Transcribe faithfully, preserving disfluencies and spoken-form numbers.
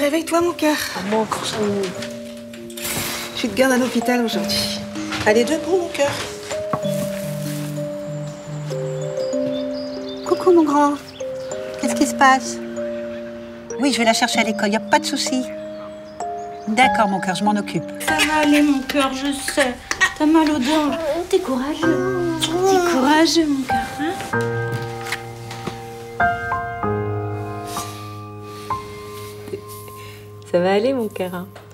réveille-toi, mon cœur. Moi encore ça. Je te garde à l'hôpital aujourd'hui. Allez, debout, mon cœur. Coucou, mon grand. Qu'est-ce qui se passe? Oui, je vais la chercher à l'école, y a pas de souci. D'accord, mon cœur, je m'en occupe. Ça va aller, mon cœur, je sais. T'as mal aux dents. T'es courageux. T'es courageux, mon cœur, hein? Ça va aller, mon cœur. Hein.